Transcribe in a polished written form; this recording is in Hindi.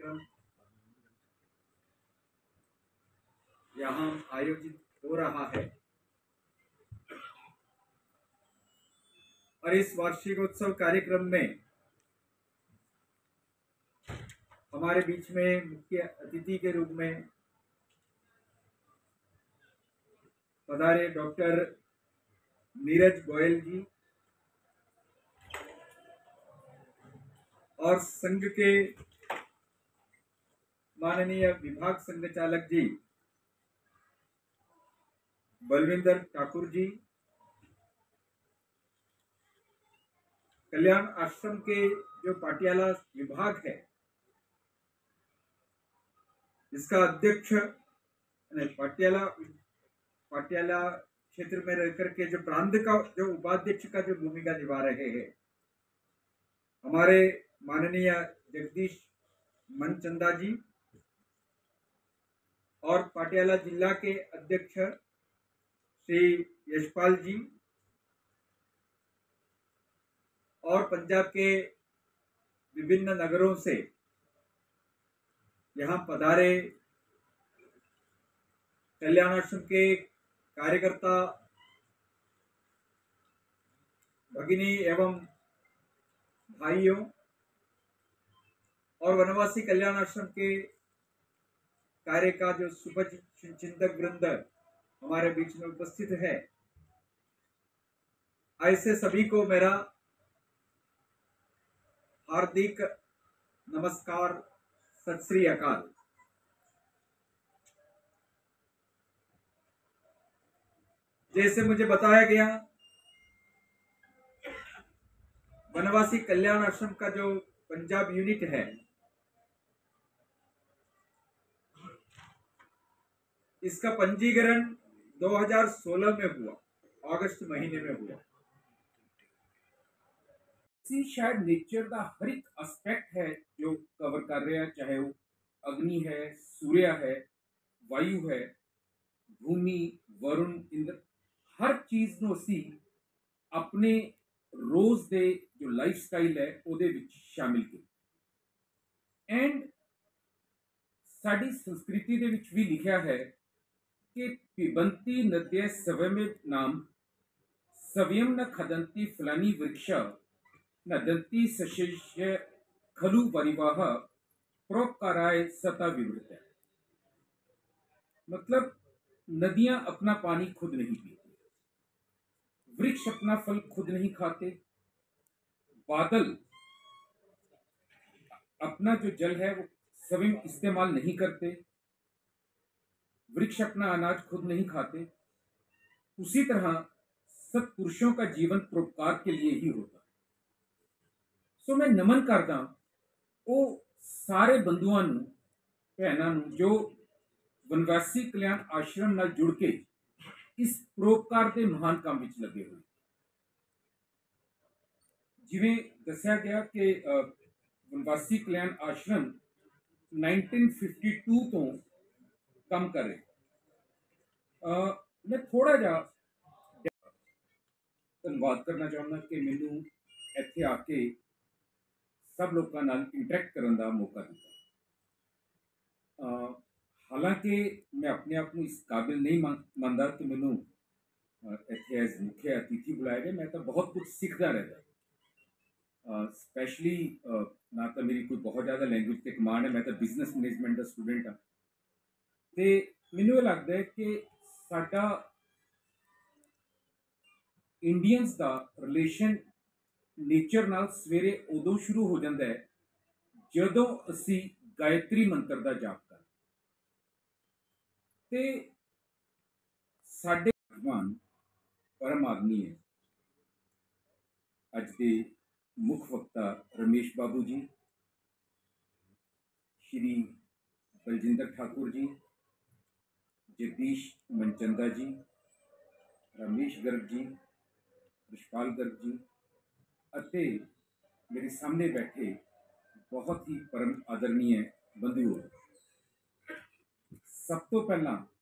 कार्यक्रम यहाँ आयोजित हो रहा है और इस वार्षिकोत्सव कार्यक्रम में हमारे बीच में मुख्य अतिथि के रूप में पधारे डॉक्टर नीरज गोयल जी और संघ के माननीय विभाग संघ चालक जी बलविंदर ठाकुर जी, कल्याण आश्रम के जो पाटियाला विभाग है इसका अध्यक्ष पाटियाला क्षेत्र में रहकर के जो प्रांत का जो उपाध्यक्ष का जो भूमिका निभा रहे हैं हमारे माननीय जगदीश मनचंदा जी और पाटियाला जिला के अध्यक्ष श्री यशपाल जी और पंजाब के विभिन्न नगरों से यहाँ पधारे कल्याणाश्रम के कार्यकर्ता भगिनी एवं भाइयों और वनवासी कल्याणाश्रम के कार्य का जो शुभचिंतक वृंद हमारे बीच में उपस्थित है, ऐसे सभी को मेरा हार्दिक नमस्कार, सत श्री अकाल। जैसे मुझे बताया गया, वनवासी कल्याण आश्रम का जो पंजाब यूनिट है इसका पंजीकरण 2016 में हुआ, अगस्त महीने में हुआ। शायद नेचर का हर एक एस्पेक्ट है जो कवर कर रहे हैं, चाहे वो अग्नि है, सूर्य है, वायु है, भूमि, वरुण, इंद्र, हर चीज ਨੂੰ ਅਸੀਂ अपने रोज ਦੇ जो लाइफ स्टाइल है ਉਹਦੇ ਵਿੱਚ शामिल ਕੀਤਾ। एंड ਸਾਡੀ संस्कृति ਦੇ ਵਿੱਚ ਵੀ ਲਿਖਿਆ है कि पिबंती नद्य सवयमेव नाम सव्यम न खदंती फलानी वृक्षा नदंती सशिष्य खलु परिवाह प्रोपकाराय सता विवृत है। मतलब नदियां अपना पानी खुद नहीं पीती, वृक्ष अपना फल खुद नहीं खाते, बादल अपना जो जल है वो स्वयं इस्तेमाल नहीं करते, वृक्ष अपना अनाज खुद नहीं खाते। उसी तरह सत्पुरुषों का जीवन परोपकार के लिए ही होता है। सो मैं नमन करदा वो सारे बंधुआं नूं, भैणां नूं जो वनवासी कल्याण आश्रम नाल जुड़ के इस परोपकार के महान काम विच लगे हुए। जिवें दस्सिया गया कि वनवासी कल्याण आश्रम 1952 तो काम कर रहे। मैं थोड़ा जा धन्यवाद करना चाहूँगा कि मैनू इत्थे आके सब लोगों नाल इंटरैक्ट करने का मौका दिता। हालांकि मैं अपने आप को इस काबिल नहीं मानता कि मैनू इत्थे एज मुख्य अतिथि बुलाया गया। मैं तो बहुत कुछ सीखता रहता, स्पैशली ना तो मेरी कोई बहुत ज़्यादा लैंग्वेज के कमांड है, मैं तो बिजनेस मैनेजमेंट का स्टूडेंट हाँ। तो मैनू लगता है कि साडा इंडियंस का रिलेशन नेचर नाल सवेरे उदों शुरू हो जाता है जदों असी गायत्री मंत्र का जाप करते। साडे भगवान परम आदमी है अज के मुख वक्ता रमेश बाबू जी, श्री बलजिंदर ठाकुर जी, जगदीश मनचंदा जी, रमेश गर्ग जी, यशपाल गर्ग जी अते मेरे सामने बैठे बहुत ही परम आदरणीय बंधु। सब तो पहला